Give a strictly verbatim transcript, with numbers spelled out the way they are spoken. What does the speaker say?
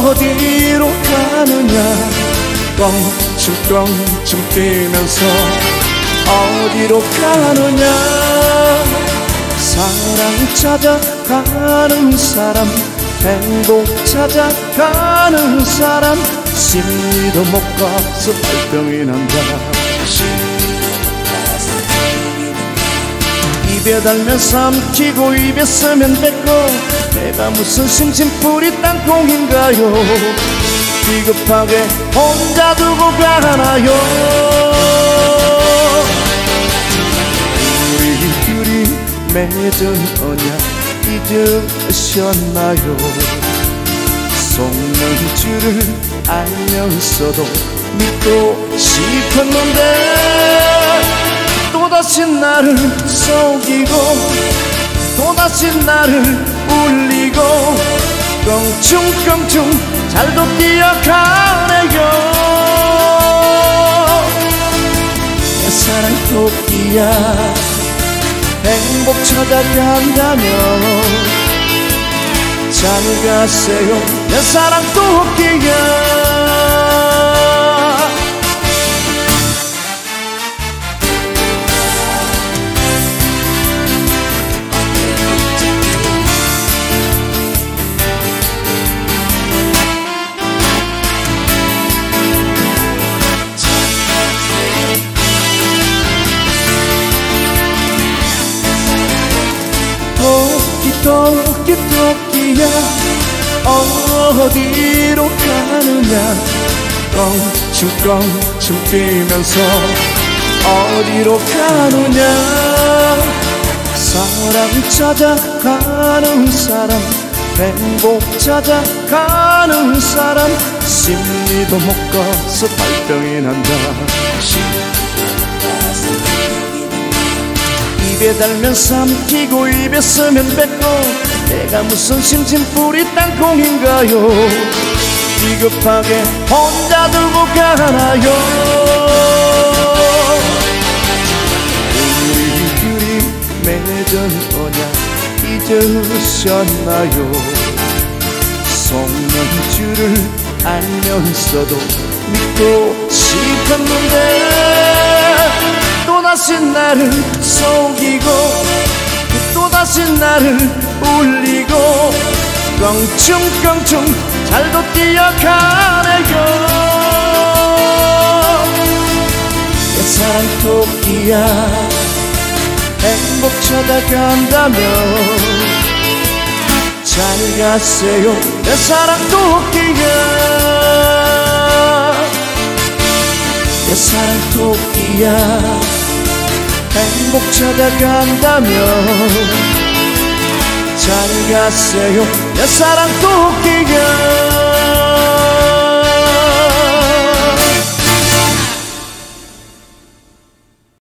어디로 가느냐 껑충껑충 뛰면서 어디로 가느냐 사랑 찾아가는 사람 행복 찾아가는 사람 심리도 못 가서 발병이 난다 입에 달면 삼키고 입에 쓰면 뱉고 내가 무슨 심심풀이 땅콩인가요 비겁하게 혼자 두고 가나요 우리 둘이 맺은 언약 잊으셨나요 속는 줄을 알면서도 믿고 싶었는데 또다시 나를 속이고 또다시 나를 울리고 껑충껑충 잘도 뛰어가네요 내 사랑 토끼야 행복 찾아간다면 잘 가세요 내 사랑 토끼야 토끼 토끼야 어디로 가느냐 껑충껑충 뛰면서 어디로 가느냐 사랑 찾아가는 사람 행복 찾아가는 사람 심리도 못 가서 발병이 난다 입에 달면 삼키고 입에 쓰면 뱉고 내가 무슨 심심풀이 땅콩인가요 비겁하게 혼자 두고 가나요 우리 둘이 맺은 언약 잊으셨나요 속는 줄을 알면서도 믿고 싶었는데 또다시 나를 속이고 또다시 나를 울리고 껑충껑충 잘도 뛰어가네요 내 사랑 토끼야 행복 찾아간다면 잘 가세요 내 사랑 토끼야 내 사랑 토끼야 행복 찾아간다면 잘 가세요 내 사랑 토끼야